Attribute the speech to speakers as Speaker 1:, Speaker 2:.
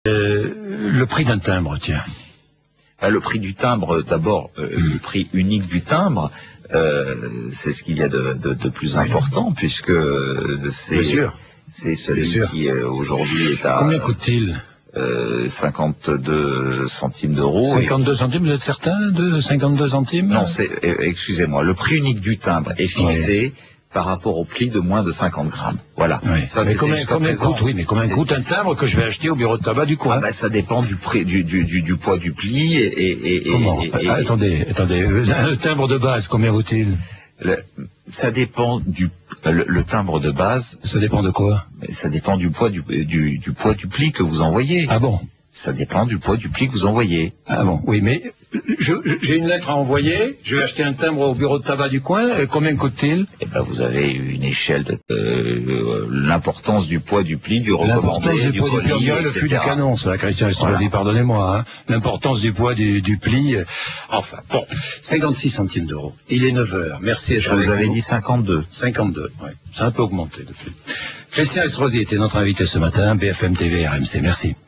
Speaker 1: Le prix d'un timbre, tiens.
Speaker 2: Le prix du timbre, d'abord, le prix unique du timbre, c'est ce qu'il y a de plus important, puisque c'est celui qui aujourd'hui est à...
Speaker 1: Combien coûte-t-il
Speaker 2: 52 centimes d'euros.
Speaker 1: 52 centimes, vous êtes certain de 52 centimes?
Speaker 2: Non, excusez-moi, le prix unique du timbre est fixé par rapport au pli de moins de 50 grammes. Voilà.
Speaker 1: Oui.
Speaker 2: Ça,
Speaker 1: mais combien coûte un timbre que je vais acheter au bureau de tabac du coin?
Speaker 2: Ça dépend du prix, du poids du pli
Speaker 1: Comment? Attendez, le timbre de base, combien vaut-il?
Speaker 2: Ça dépend le timbre de base.
Speaker 1: Ça dépend de quoi?
Speaker 2: Ça dépend du poids du pli que vous envoyez.
Speaker 1: Ah bon?
Speaker 2: Ça dépend du poids du pli que vous envoyez.
Speaker 1: Ah bon? Oui, mais j'ai une lettre à envoyer, je vais acheter un timbre au bureau de tabac du coin, combien coûte-t-il?
Speaker 2: Vous avez une échelle de l'importance du poids du pli, du recommandé, du colis,
Speaker 1: le fût du canon, ça, Christian Estrosi, pardonnez-moi, hein. L'importance du poids du pli, enfin, bon, 56 centimes d'euros. Il est 9 heures, merci.
Speaker 2: Je vous avais dit 52.
Speaker 1: 52, oui. Ça a un peu augmenté depuis. Christian Estrosi était notre invité ce matin, BFM TV RMC, merci.